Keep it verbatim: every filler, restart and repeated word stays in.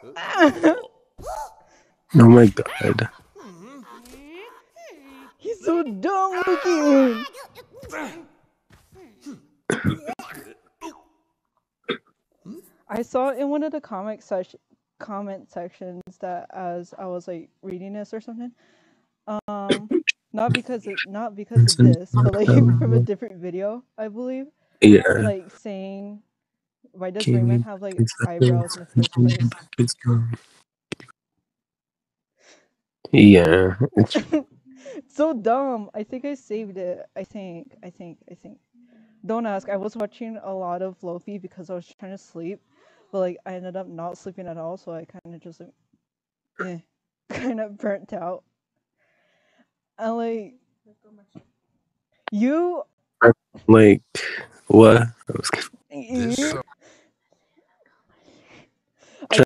Oh my god. He's so dumb looking. I saw in one of the comic section comment sections that as I was like reading this or something, um, not because of not because of this, but like from a different video, I believe. Yeah. Like saying, why does Rayman have like eyebrows in the first place? Yeah. So dumb. I think I saved it. I think. I think. I think. Don't ask. I was watching a lot of Lofi because I was trying to sleep, but like I ended up not sleeping at all, so I kind of just like, eh, kind of burnt out. And like, you, Like what? you